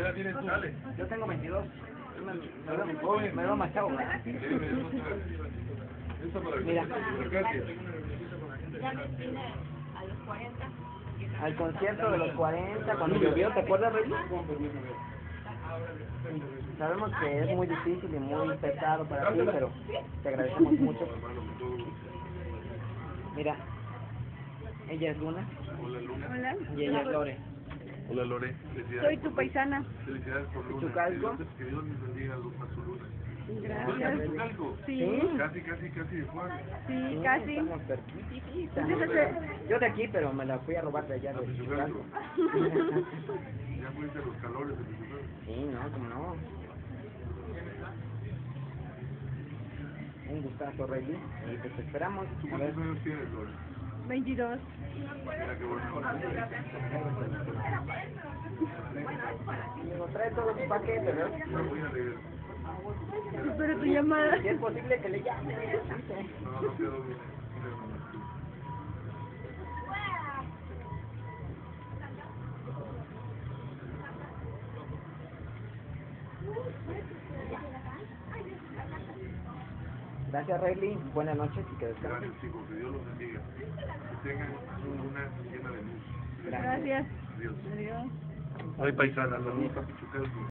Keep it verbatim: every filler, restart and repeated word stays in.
edad tienes tú? Dale. Yo tengo veintidós. Yo me, me, veo, me veo más chavo, ¿verdad? Mira. Ya me vine a los cuarenta. Al concierto de los cuarenta, cuando llovió, ¿te acuerdas, Rey? Sabemos que es muy difícil y muy pesado para ti, pero te agradecemos mucho. Mira, ella es Luna. Hola, Luna. Hola. Y ella es Lore. Hola, Lore. Soy tu paisana. Felicidades por Luna. ¿Chucalco? Que Dios les bendiga a su Luna. Gracias. ¿Chucalco? Sí. Casi, casi, casi de Juan. Sí, casi. Estamos cerquititas. Entonces, Yo de aquí, pero me la fui a robar de allá de Chucalco. Ya fuiste a los calores de Chucalco. Sí, no, como no. Un gustazo, Rey. Y pues te esperamos. ¿Tú A ver. cuántos años tienes, Lore? veintidós. Mira qué bonito. Digo, trae todo su paquete, ¿verdad? No voy a leer. Espero tu llamada. Si es posible que le llame. No, no quedó bien. Gracias, Rayleigh. Buenas noches y que descansen. Gracias, chicos. Que Dios los bendiga. Que tengan una llena de luz. Gracias. Adiós. Adiós. Ay, paisana, saludos a Pichucalco.